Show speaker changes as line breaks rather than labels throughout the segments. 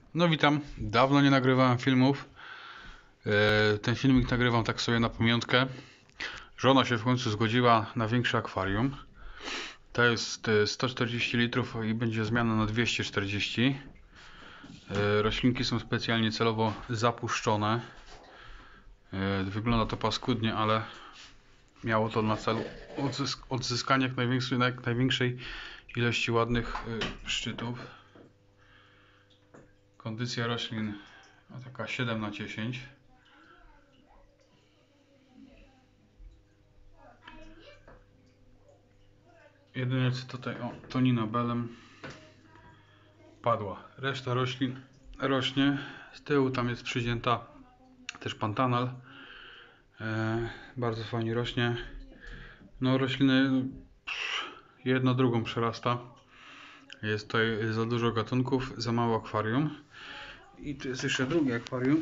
No witam, dawno nie nagrywałem filmów. Ten filmik nagrywam tak sobie na pamiątkę. Żona się w końcu zgodziła na większe akwarium. To jest 140 litrów i będzie zmiana na 240. Roślinki są specjalnie celowo zapuszczone. Wygląda to paskudnie, ale miało to na celu odzyskanie jak największej ilości ładnych szczytów. Kondycja roślin taka 7/10. Jedynie co tutaj, tonina belem padła. Reszta roślin rośnie. Z tyłu tam jest przyzięta też pantanal. Bardzo fajnie rośnie. No rośliny jedna drugą przerasta. Jest tutaj za dużo gatunków, za mało akwarium. I tu jest jeszcze drugie akwarium.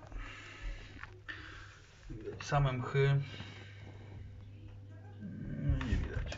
Same mchy. Nie widać.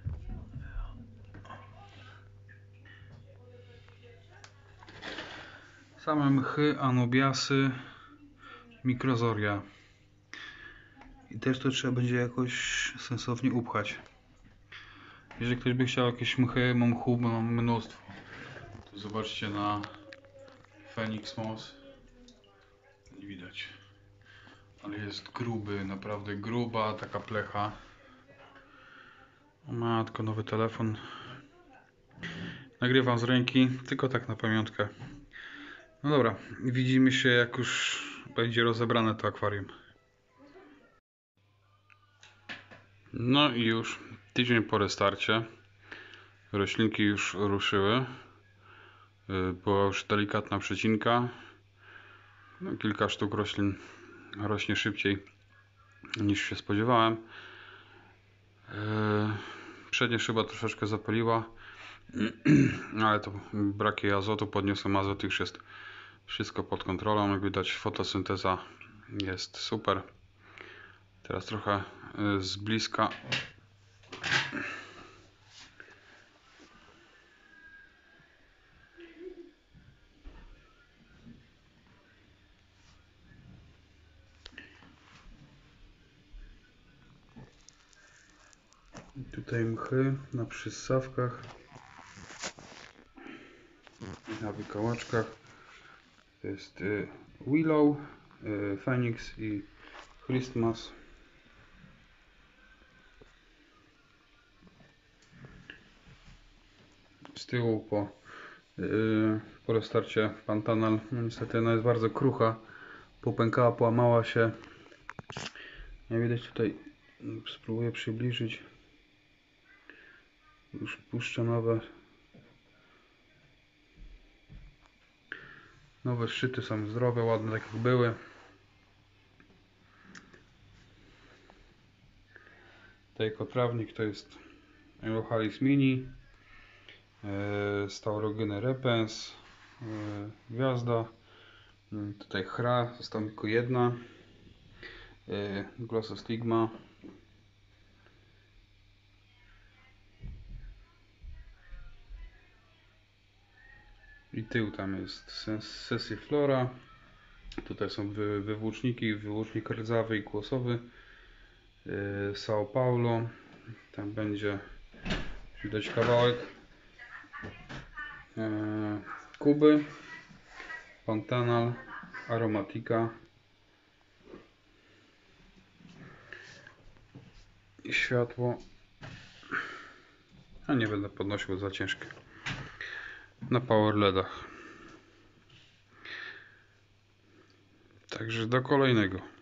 Same mchy, anubiasy, mikrozoria. I też to trzeba będzie jakoś sensownie upchać. Jeżeli ktoś by chciał jakieś mchy, mam mchu, bo mam mnóstwo. To zobaczcie na Phoenix Moss. Nie widać. Ale jest gruby, naprawdę gruba taka plecha. O matko, nowy telefon. Nagrywam z ręki, tylko tak na pamiątkę. No dobra, widzimy się jak już będzie rozebrane to akwarium. No i już tydzień po restarcie. Roślinki już ruszyły. Była już delikatna przecinka. No, kilka sztuk roślin rośnie szybciej niż się spodziewałem. Przednia szyba troszeczkę zapaliła, ale to braki azotu, podniosłem azot i już jest wszystko pod kontrolą. Jak widać, fotosynteza jest super. Teraz trochę z bliska. Tutaj mchy na przyssawkach, na wykałaczkach. To jest Willow, Phoenix i Christmas. Z tyłu po restarcie pantanal, no niestety ona jest bardzo krucha, popękała, połamała się. Jak widać tutaj, spróbuję przybliżyć. Już puszczę nowe szczyty, są zdrowe, ładne, tak jak były. Tutaj kotrawnik to jest Eucharis mini, Staurogyny repens, gwiazda. Tutaj chra, została tylko jedna. Glossostigma. I tył tam jest Sessiflora. Tutaj są wywłóczniki, wywłócznik rdzawy i kłosowy. São Paulo. Tam będzie, widać kawałek. Kuby. Pantanal. Aromatica. I światło. A nie będę podnosił, za ciężkie. Na power LEDach. Także do kolejnego.